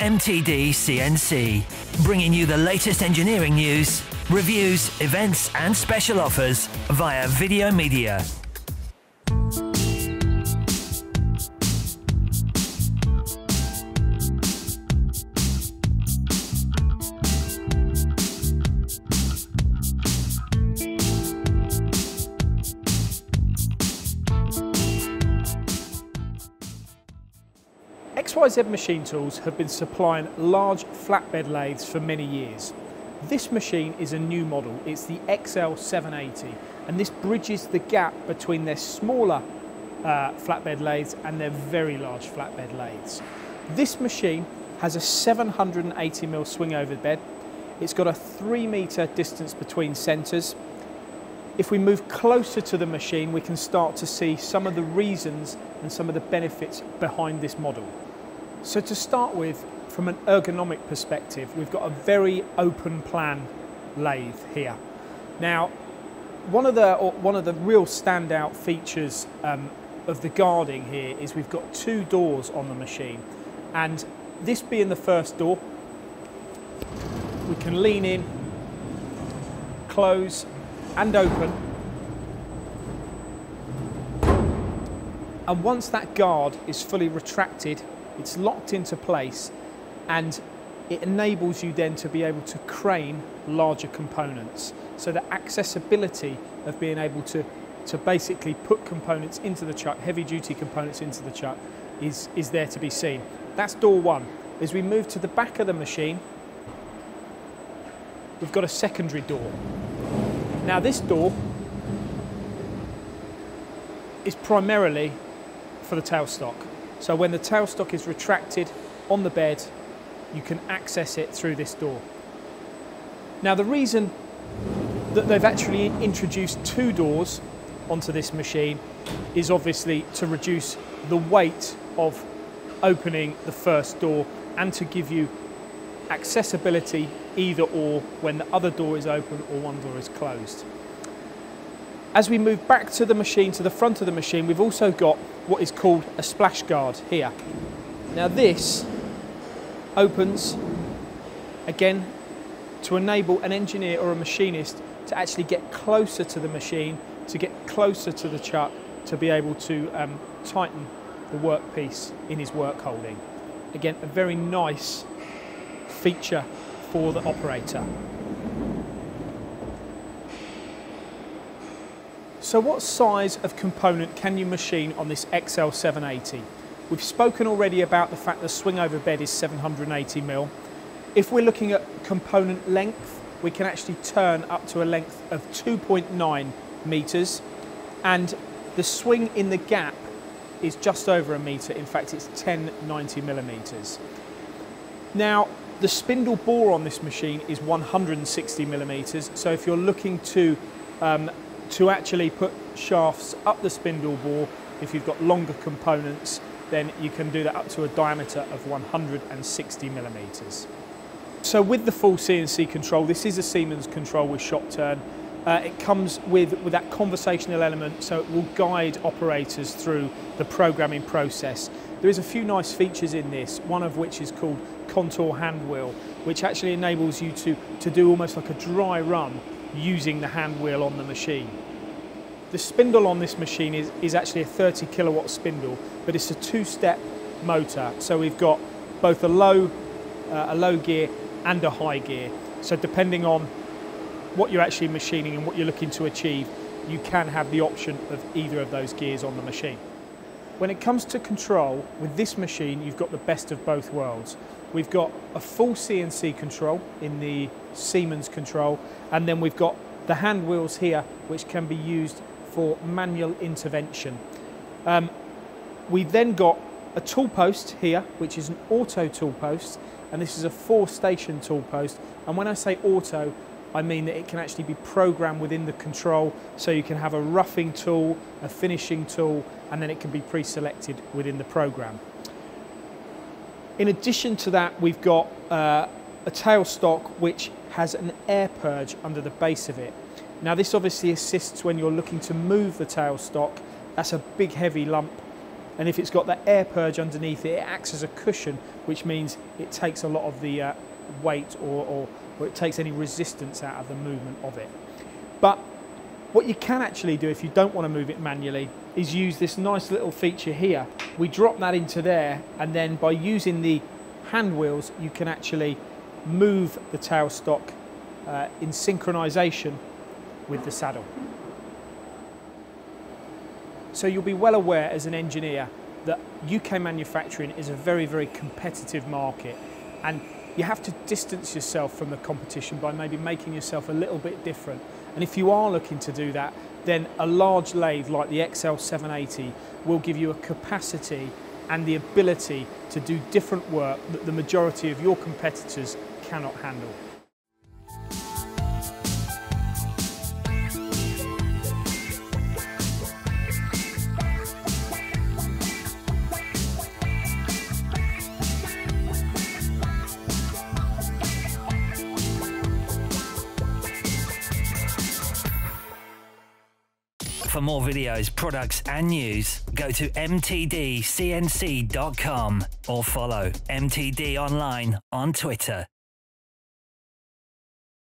MTD CNC, bringing you the latest engineering news, reviews, events and special offers via video media. XYZ Machine Tools have been supplying large flatbed lathes for many years. This machine is a new model, it's the XL780, and this bridges the gap between their smaller flatbed lathes and their very large flatbed lathes. This machine has a 780mm swing over bed. It's got a 3-metre distance between centres. If we move closer to the machine, we can start to see some of the reasons and some of the benefits behind this model. So to start with, from an ergonomic perspective, we've got a very open plan lathe here. Now, one of the real standout features of the guarding here is we've got 2 doors on the machine, and this being the first door, we can lean in, close and open, and once that guard is fully retracted, it's locked into place, and it enables you then to be able to crane larger components. So the accessibility of being able to basically put components into the chuck, heavy duty components into the chuck, is there to be seen. That's door 1. As we move to the back of the machine, we've got a secondary door. Now this door is primarily for the tailstock. So when the tailstock is retracted on the bed, you can access it through this door. Now the reason that they've actually introduced 2 doors onto this machine is obviously to reduce the weight of opening the first door and to give you accessibility either or when the other door is open or one door is closed. As we move back to the machine, to the front of the machine, we've also got what is called a splash guard here. Now this opens again to enable an engineer or a machinist to actually get closer to the machine, to get closer to the chuck, to be able to tighten the workpiece in his work holding. Again, a very nice feature for the operator. So what size of component can you machine on this XL780? We've spoken already about the fact the swing over bed is 780mm. If we're looking at component length, we can actually turn up to a length of 2.9 metres, and the swing in the gap is just over a metre. In fact, it's 1090mm. Now, the spindle bore on this machine is 160mm, so if you're looking to actually put shafts up the spindle bore, if you've got longer components, then you can do that up to a diameter of 160mm. So with the full CNC control, this is a Siemens control with shop turn. It comes with that conversational element, so it will guide operators through the programming process. There is a few nice features in this, one of which is called contour hand wheel, which actually enables you to do almost like a dry run using the hand wheel on the machine. The spindle on this machine is actually a 30 kilowatt spindle, but it's a 2-step motor. So we've got both a low gear and a high gear. So depending on what you're actually machining and what you're looking to achieve, you can have the option of either of those gears on the machine. When it comes to control, with this machine, you've got the best of both worlds. We've got a full CNC control in the Siemens control, and then we've got the hand wheels here, which can be used for manual intervention. We've then got a tool post here, which is an auto tool post, and this is a 4-station tool post. And when I say auto, I mean that it can actually be programmed within the control, so you can have a roughing tool, a finishing tool, and then it can be pre-selected within the program. In addition to that, we've got a tailstock which has an air purge under the base of it. Now this obviously assists when you're looking to move the tailstock. That's a big heavy lump And if it's got that air purge underneath it, it acts as a cushion, which means it takes a lot of the weight or it takes any resistance out of the movement of it. But what you can actually do if you don't want to move it manually is use this nice little feature here. We drop that into there, and then by using the hand wheels you can actually move the tailstock in synchronization with the saddle. So you'll be well aware as an engineer that UK manufacturing is a very, very competitive market, and you have to distance yourself from the competition by maybe making yourself a little bit different. And if you are looking to do that, then a large lathe like the XL780 will give you a capacity and the ability to do different work that the majority of your competitors cannot handle. For more videos, products and news, go to mtdcnc.com or follow MTD Online on Twitter.